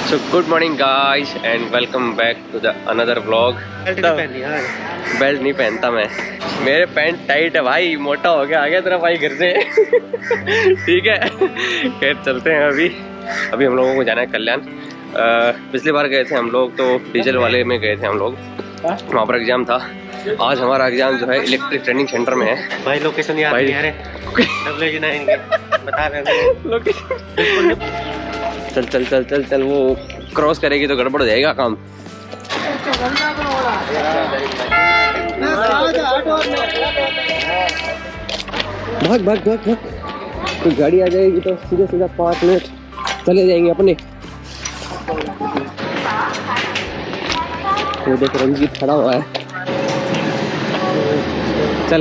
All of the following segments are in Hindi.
So good morning guys and welcome back to the another vlog। Belt नहीं पहनता मैं, मेरे पैंट टाइट है भाई, मोटा हो गया, आ गया तेरा भाई घर से। ठीक है, खैर चलते हैं। अभी हम लोगों को जाना है कल्याण। पिछली बार गए थे हम लोग तो डीजल वाले में गए थे हम लोग, वहाँ पर एग्जाम था। आज हमारा एग्जाम जो है इलेक्ट्रिक ट्रेनिंग सेंटर में है। भाई लोकेशन याद नहीं आ रहे, बता रहे लोकेशन। चल चल चल चल चल, वो क्रॉस करेगी तो गड़बड़ हो जाएगा काम। भाग भाग भाग भाग, तो गाड़ी आ जाएगी तो सीधा सीधा 5 मिनट चले जाएंगे अपने। वो देखो रंजीत खड़ा हुआ है, चल।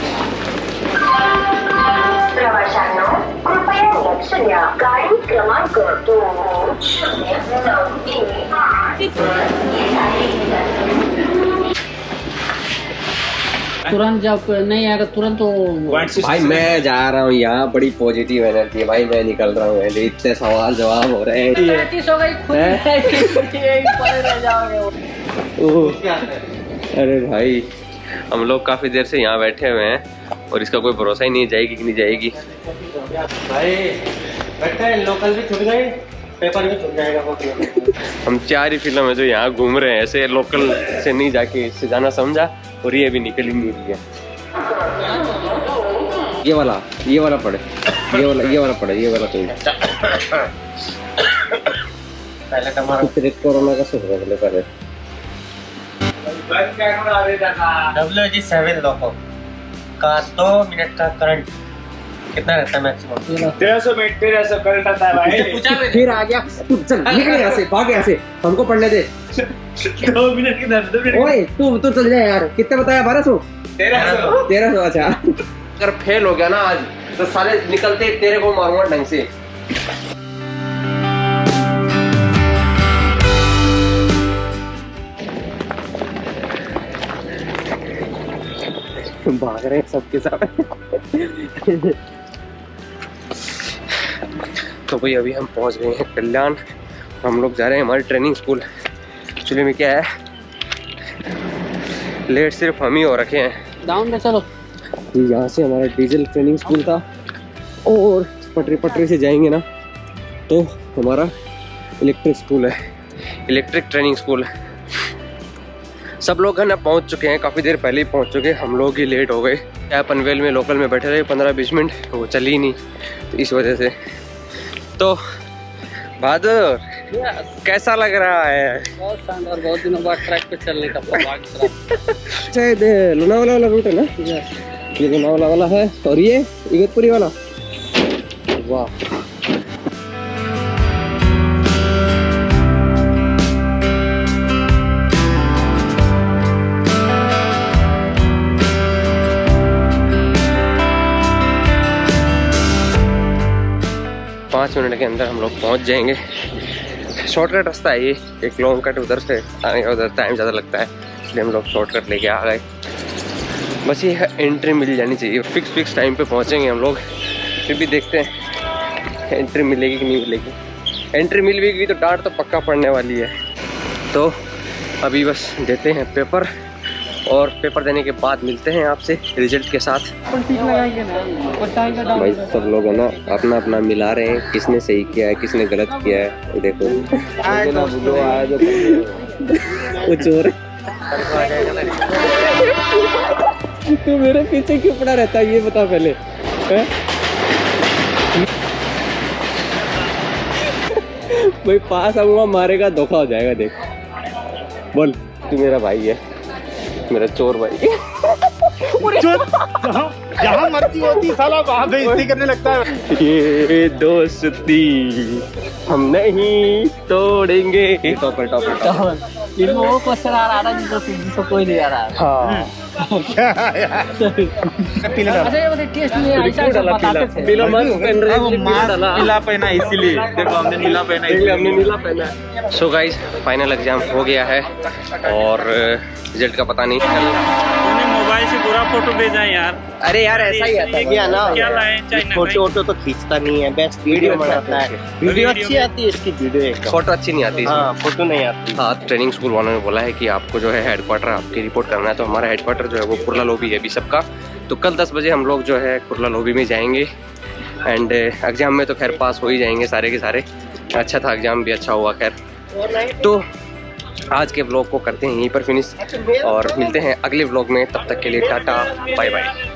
गाड़ी क्रमांक 209 तुरंत जब नहीं आएगा तुरंत तो भाई मैं जा रहा हूँ, यहाँ बड़ी पॉजिटिव एनर्जी है भाई, मैं निकल रहा हूँ। इतने सवाल जवाब हो रहे हैं। अरे भाई हम लोग काफी देर से यहाँ बैठे हुए हैं और इसका कोई भरोसा ही नहीं, जाएगी कि नहीं जाएगी। भाई बैठे लोकल भी छूट गए, पेपर भी छूट जाएगा। हम 4 ही फिल्म है जो यहाँ घूम रहे हैं, ऐसे लोकल से नहीं जाके इससे जाना समझा, और ये भी निकल ही नहीं रही है। ये वाला पड़े, ये वाला पड़े, ये वाला कोई पहले टमाटर कोरोना का सुख रहा पहले। WG7 लोको का 2 मिनट का करंट कितना रहता है मैक्सिमम? 1300 करंट आता है भाई। फिर आ गया, तू चल निकल यहाँ से, भाग यहाँ से, हमको पढ़ने दे। 2 मिनट की 2 मिनट। ओए तू चल जाए यार, कितना बताया? 1300। अच्छा, अगर फेल हो गया ना आज तो साले निकलते तेरे को मारूंगा ढंग से। भाग रहे हैं सबके साथ। तो भाई अभी हम पहुंच गए हैं कल्याण, हम लोग जा रहे हैं हमारे ट्रेनिंग स्कूल। एक्चुअली में क्या है, लेट सिर्फ हम ही हो रखे हैं। डाउन में चलो, यहाँ से हमारा डीजल ट्रेनिंग स्कूल था और पटरी से जाएंगे ना तो हमारा इलेक्ट्रिक स्कूल है, इलेक्ट्रिक ट्रेनिंग स्कूल। सब लोग है ना पहुँच चुके हैं, काफ़ी देर पहले ही पहुँच चुके हैं, हम लोग ही लेट हो गए। क्या पनवेल में लोकल में बैठे रहे 15-20 मिनट, वो चली ही नहीं, तो इस वजह से। तो बहादुर कैसा लग रहा है? बहुत शानदार, बहुत दिनों बाद ट्रैक पे चलने का शायद लोनावाला वाला रूट है ना? ये लोनावाला वाला है और ये इगतपुरी वाला। वाह, 5 मिनट के अंदर हम लोग पहुंच जाएंगे। शॉर्टकट रास्ता है ये, एक लॉन्ग कट उधर से आने का, उधर टाइम ज़्यादा लगता है, इसलिए हम लोग शॉर्टकट लेके आ गए। बस ये एंट्री मिल जानी चाहिए, फिक्स टाइम पे पहुंचेंगे हम लोग। फिर भी देखते हैं एंट्री मिलेगी कि नहीं मिलेगी। एंट्री मिल भी गई तो डांट तो पक्का पड़ने वाली है। तो अभी बस देते हैं पेपर, और पेपर देने के बाद मिलते हैं आपसे रिजल्ट के साथ। भाई सब लोग है ना अपना अपना मिला रहे हैं, किसने सही किया है किसने गलत किया है। देखो वो चोर तू मेरे पीछे क्यों पड़ा रहता है ये बता पहले है? भाई पास आऊंगा मारेगा, धोखा हो जाएगा। देख बोल, तू मेरा भाई है, मेरा चोर भाई। जहाँ मर्जी होती साला वहाँ बेइज्जती करने लगता है। ये दोस्ती हम नहीं तोड़ेंगे। टॉपर वो क्वेश्चन आ रहा था जिसको कोई नहीं आ रहा है। हाँ टेस्ट में ऐसा बताते थे। पीला पहना इसीलिए, देखो हमने नीला पहना इसलिए हमने नीला पहना। सो गाइस फाइनल एग्जाम हो गया है और रिजल्ट का पता नहीं। मोबाइल से पूरा फोटो भेजा यार। अरे यार ऐसा ही आता है ना, क्या लाए चाइना फोटो वोटो तो खींचता नहीं है, बेस्ट वीडियो बनाता है। वीडियो अच्छी आती है इसकी, वीडियो एकदम। फोटो अच्छी नहीं आती। हाँ फोटो नहीं आती। हाँ, ट्रेनिंग स्कूल वालों ने बोला है कि आपको जो है हेडक्वार्टर आपकी रिपोर्ट करना है, तो हमारा हेडक्वार्टर जो है वो कुर्ला लोबी है अभी सबका। तो कल 10 बजे हम लोग जो है कुर्ला लोबी में जाएंगे एंड एग्ज़ाम में तो खैर पास हो ही जाएंगे सारे के सारे। अच्छा था, एग्ज़ाम भी अच्छा हुआ खैर। तो आज के व्लॉग को करते हैं यहीं पर फिनिश और मिलते हैं अगले व्लॉग में। तब तक के लिए टाटा बाय बाय।